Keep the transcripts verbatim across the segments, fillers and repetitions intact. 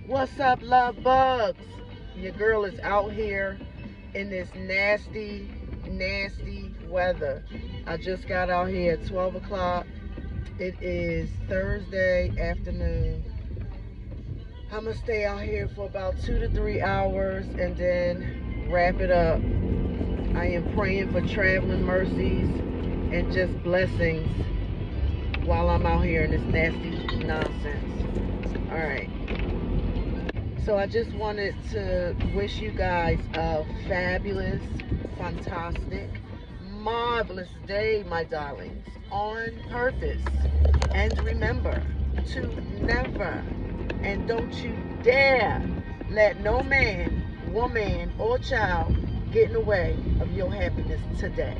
What's up, love bugs? Your girl is out here in this nasty, nasty weather. I just got out here at twelve o'clock. It is Thursday afternoon. I'm gonna stay out here for about two to three hours and then wrap it up. I am praying for traveling mercies and just blessings while I'm out here in this nasty nonsense. All right. So I just wanted to wish you guys a fabulous, fantastic, marvelous day, my darlings, on purpose. And remember to never, and don't you dare, let no man, woman, or child get in the way of your happiness today.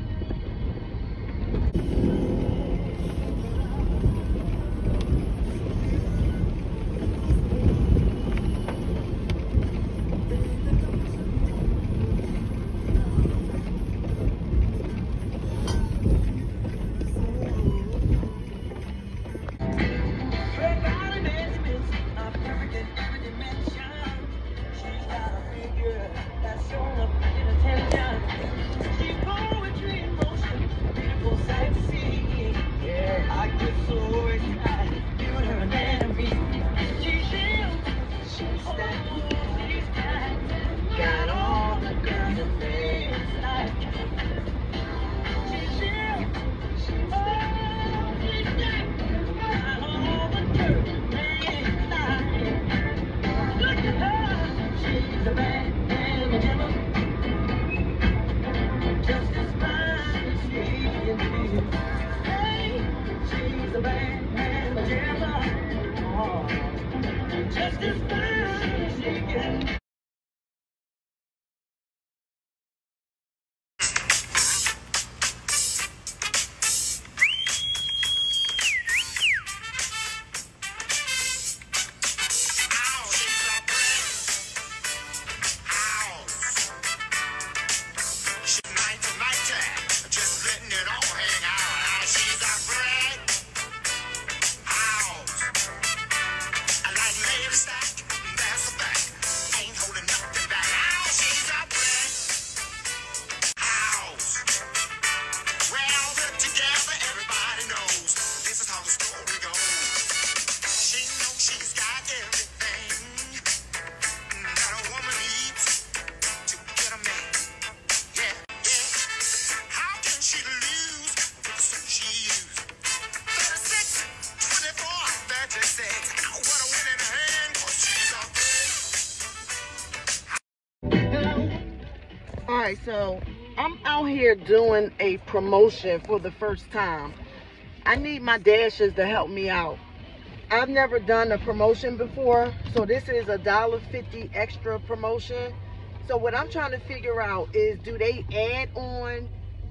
Alright, so I'm out here doing a promotion for the first time. I need my dashes to help me out. I've never done a promotion before, so this is a dollar fifty extra promotion. So what I'm trying to figure out is, do they add on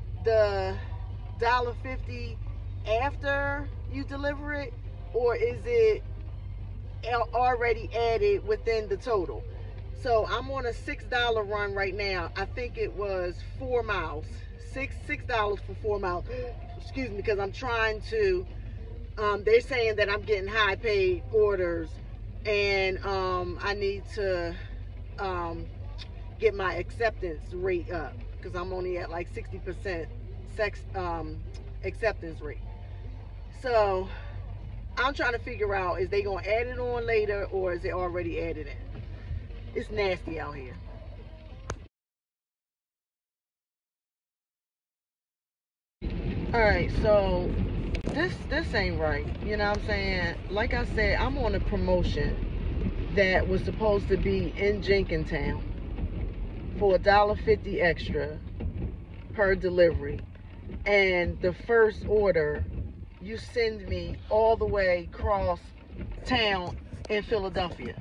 the dollar fifty after you deliver it, or is it already added within the total? So I'm on a six dollar run right now. I think it was four miles. Six six dollars for four miles. Excuse me, because I'm trying to. Um, they're saying that I'm getting high paid orders, and um, I need to um, get my acceptance rate up because I'm only at like sixty percent sex um, acceptance rate. So I'm trying to figure out, is they gonna add it on later or is it already added in? It's nasty out here. All right, so this this ain't right. You know what I'm saying? Like I said, I'm on a promotion that was supposed to be in Jenkintown for a dollar fifty extra per delivery, and the first order you send me all the way across town in Philadelphia.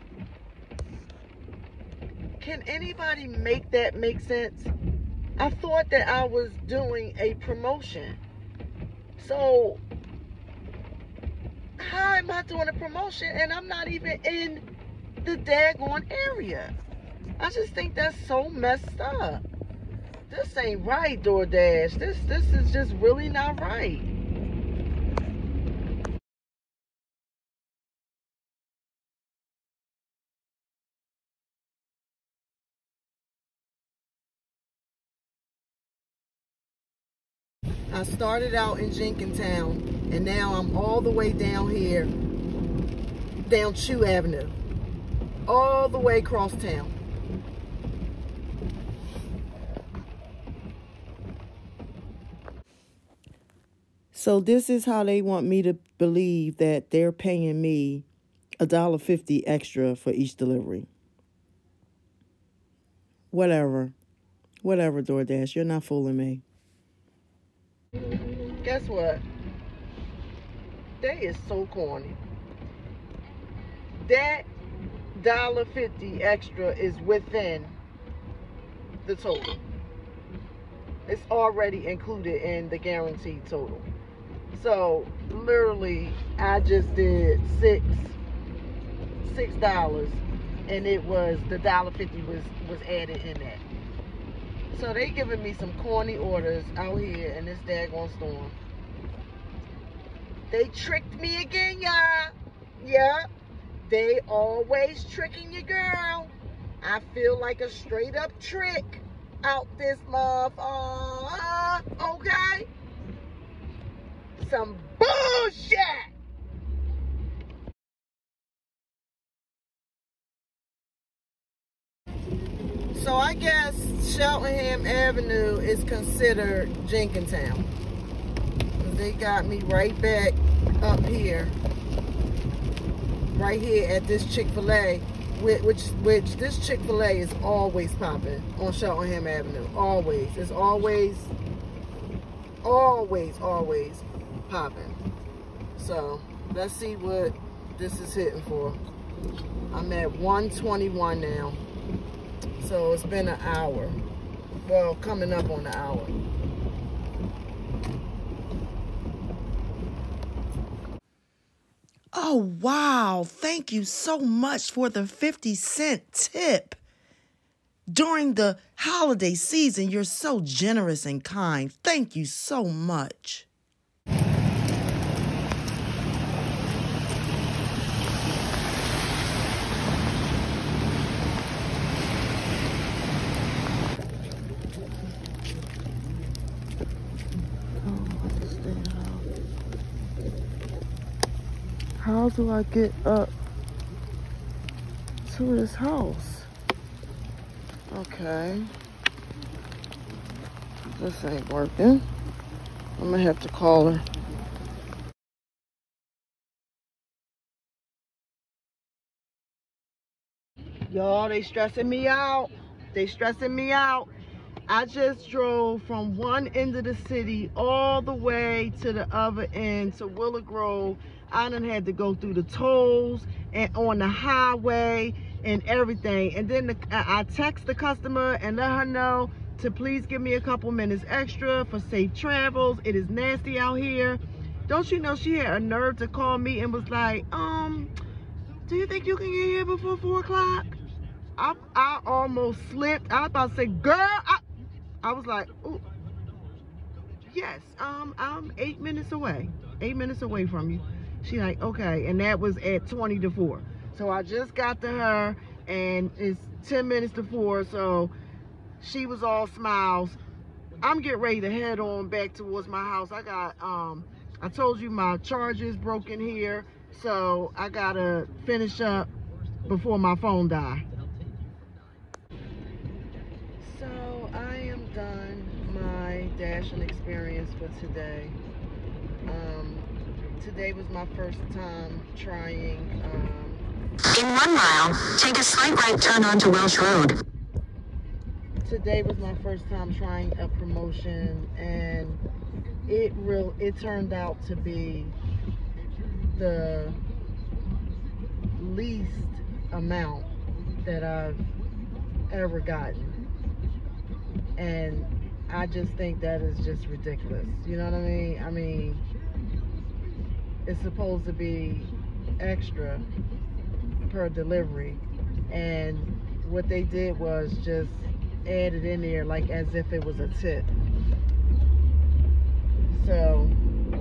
Can anybody make that make sense? I thought that I was doing a promotion. So how am I doing a promotion and I'm not even in the daggone area? I just think that's so messed up. This ain't right, DoorDash. This this is just really not right. I started out in Jenkintown, and now I'm all the way down here, down Chew Avenue, all the way across town. So this is how they want me to believe that they're paying me a dollar fifty extra for each delivery. Whatever. Whatever, DoorDash. You're not fooling me. Guess what? They is so corny. That dollar fifty extra is within the total. It's already included in the guaranteed total. So literally, I just did six six dollars, and it was the dollar fifty was was added in that. So they giving me some corny orders out here in this daggone storm. They tricked me again, y'all. Yeah, they always tricking you, girl. I feel like a straight up trick out this motherfucker. Okay. Some bullshit. So I guess Cheltenham Avenue is considered Jenkintown. They got me right back up here, right here at this Chick-fil-A, which which this Chick-fil-A is always popping on Cheltenham Avenue. Always. It's always, always, always popping. So let's see what this is hitting for. I'm at one twenty-one now. So it's been an hour. Well, coming up on the hour. Oh, wow. Thank you so much for the fifty cent tip. During the holiday season, you're so generous and kind. Thank you so much. How do I get up to this house? Okay. This ain't working. I'm gonna have to call her. Y'all, they stressing me out. They stressing me out. I just drove from one end of the city all the way to the other end, to Willow Grove. I done had to go through the tolls and on the highway and everything. And then the, I text the customer and let her know to please give me a couple minutes extra for safe travels. It is nasty out here. Don't you know she had a nerve to call me and was like, um, do you think you can get here before four o'clock? I, I almost slipped. I was about to say, girl, I, I was like, ooh, yes, um, I'm eight minutes away. Eight minutes away from you. She like, okay, and that was at twenty to four. So I just got to her, and it's ten minutes to four, so she was all smiles. I'm getting ready to head on back towards my house. I got, um, I told you my charger is broken here, so I gotta finish up before my phone die. So I am done my dashing experience for today. Um, today was my first time trying. Um, In one mile, take a slight right turn onto Welsh Road. Today was my first time trying a promotion, and it real it turned out to be the least amount that I've ever gotten. And I just think that is just ridiculous. You know what I mean? I mean, it's supposed to be extra per delivery, and what they did was just add it in there like as if it was a tip. So,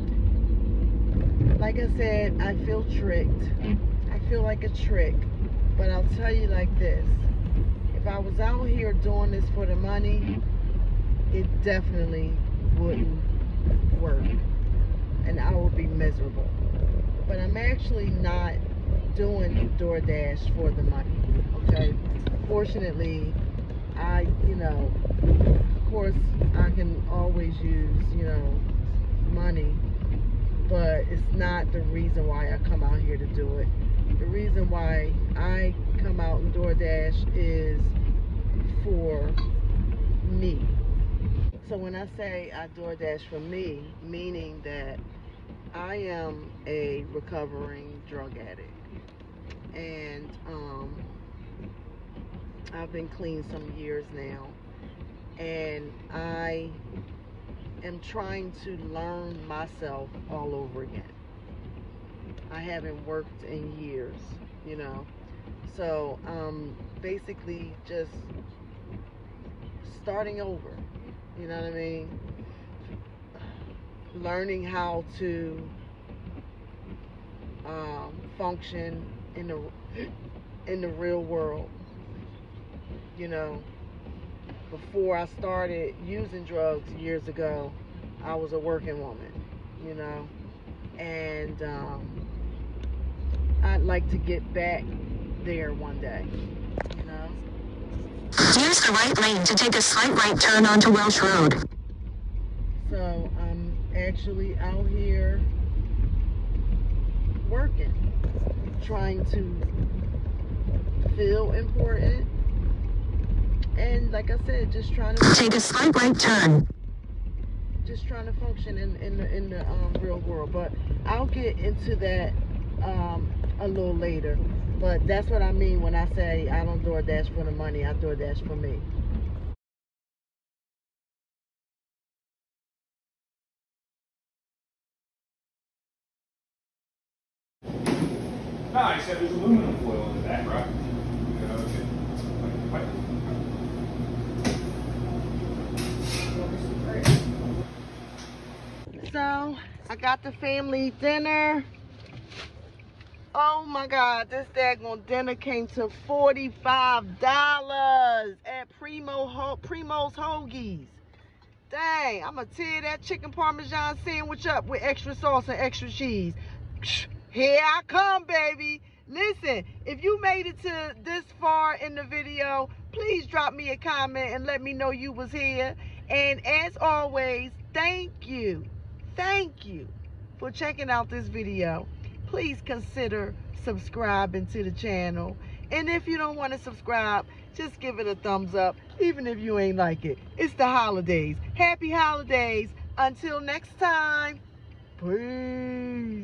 like I said, I feel tricked. I feel like a trick. But I'll tell you like this. If I was out here doing this for the money, it definitely wouldn't work, and I would be miserable. But I'm actually not doing DoorDash for the money, okay? Fortunately, I, you know, of course, I can always use, you know, money, but it's not the reason why I come out here to do it. The reason why I come out and DoorDash is for me. So when I say I DoorDash for me, meaning that I am a recovering drug addict, and um, I've been clean some years now, and I am trying to learn myself all over again. I haven't worked in years, you know, so um, basically just starting over, you know what I mean? Learning how to um, function in the in the real world. You know, before I started using drugs years ago, I was a working woman. You know, and um, I'd like to get back there one day. You know. Use the right lane to take a slight right turn onto Welsh Road. So I'm actually out here working, trying to feel important, and like I said, just trying to take a slight right turn. Just trying to function in in the in the um, real world. But I'll get into that um, a little later. But that's what I mean when I say I don't DoorDash for the money. I DoorDash for me. No, I said there's aluminum foil in the back, right? So I got the family dinner. Oh my God, this daggone dinner came to forty-five dollars at Primo Ho Primo's Hoagies. Dang, I'm gonna tear that chicken parmesan sandwich up with extra sauce and extra cheese. Here I come, baby. Listen, if you made it to this far in the video, please drop me a comment and let me know you was here. And as always, thank you, thank you for checking out this video. Please consider subscribing to the channel. And if you don't want to subscribe, just give it a thumbs up, even if you ain't like it. It's the holidays. Happy holidays. Until next time, peace.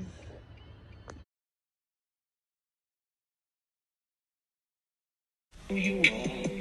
You